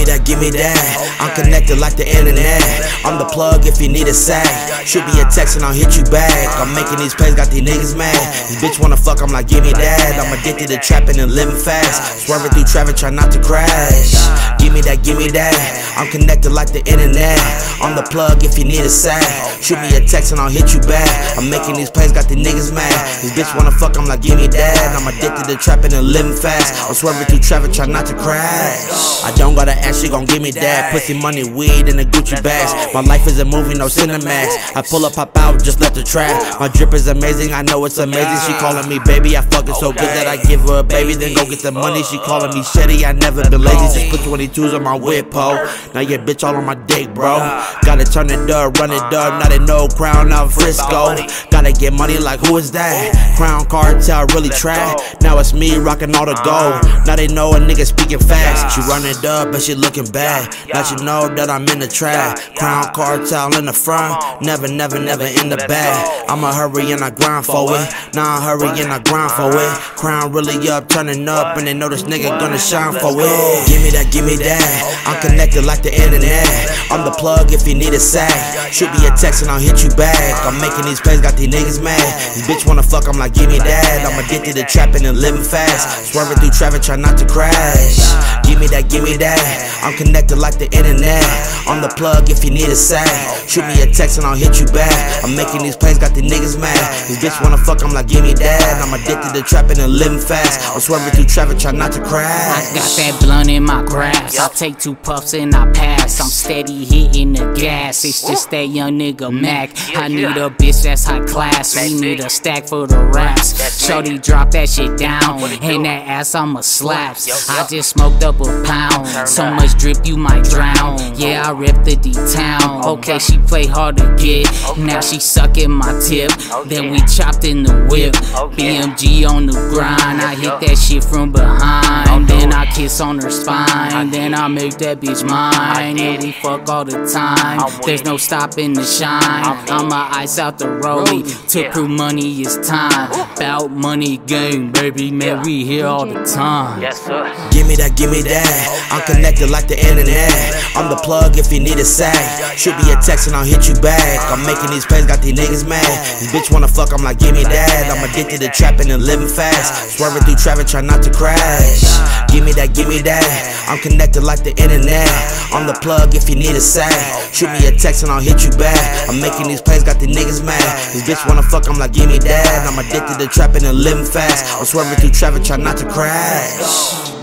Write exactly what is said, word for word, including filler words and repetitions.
that, give me that. I'm connected like the internet. I'm the plug if you need a sack. Shoot me a text and I'll hit you back. I'm making these plays, got these niggas mad. This bitch wanna fuck, I'm like, give me that. I'm addicted to trapping and living fast. Swerving through traffic, try not to crash. Give me that, give me that. I'm connected like the internet. I'm the plug if you need a sack. Shoot me a text and I'll hit you back. I'm making these plays, got these niggas mad. This bitch wanna fuck, I'm like, give me that. I'm addicted to trapping and living fast. I'm swerving through traffic, try not to crash. I don't gotta ask, she gon' give me that. Pussy, money, weed, and the Gucci bags. My life is a movie, no Cinemax. I pull up, pop out, just let the track. My drip is amazing, I know it's amazing. She calling me baby, I fuck it so good that I give her a baby. Then go get the money, she calling me shitty, I never been lazy. Just put twenty-twos on my whip, ho. Now your bitch all on my dick, bro. Gotta turn it up, run it up. Now they know Crown out Frisco. Gotta get money like who is that? Crown Cartel really trap. Now it's me rocking all the gold. Now they know a nigga speaking fast. She run it up, but she looking bad. Now you know that I'm in the trap. Crown Cartel in the front, never, never, never in the back. I'ma hurry and I grind for it. Now I hurry and I grind for it. Crown really up, turning up, and they know this nigga gonna shine for it. Give me that, give me that. I'm connected like the internet. I'm the plug if you need a sack. Shoot me a text and I'll hit you back. I'm making these plays, got these niggas mad. This bitch wanna fuck, I'm like, give me that. I'm addicted to trapping and living fast. Swerving through traffic, try not to crash. Give me that, give me that. I'm connected like the internet. I'm the plug if you need a sack. Shoot me a text and I'll hit you back. I'm making these plays, got these niggas mad. This bitch wanna fuck, I'm like, give me that. I'm addicted to trapping and living fast. I'm swerving through traffic, try not to crash. I got that blunt in my grasp. I take two puffs and I pass. I'm steady hitting the gas. It's just that young nigga Mac. I need a bitch that's high class. We need a stack for the raps. Shorty drop that shit down. And that ass I'ma slaps. I just smoked up a pound. So much drip you might drown. Yeah, I ripped the D-town. Okay, she play hard to get. Now she sucking my tip. Then we chopped in the whip. B M G on the grind. I hit that shit from behind. Then I kiss on her spine. Then I make that bitch mine. And we fuck all the time. There's no stopping the shine. I'ma ice out the rollie. To prove money is time. Bout money game, baby. Man, we here all the time. Give me that, give me that. I'm connected like the internet. I'm the plug if you need a sack. Shoot me a text and I'll hit you back. I'm making these plays, got these niggas mad. This bitch wanna fuck, I'm like, give me that. I'm addicted to trapping and living fast. Swerving through traffic, try not to crash. Give me that, give me that. I'm connected like the internet. I'm the plug if you need a sack. Shoot me a text and I'll hit you back. I'm making these plays, got these niggas mad. This bitch wanna fuck, I'm like, give me that. I'm addicted to trapping and living fast. I'm swerving through traffic, try not to crash.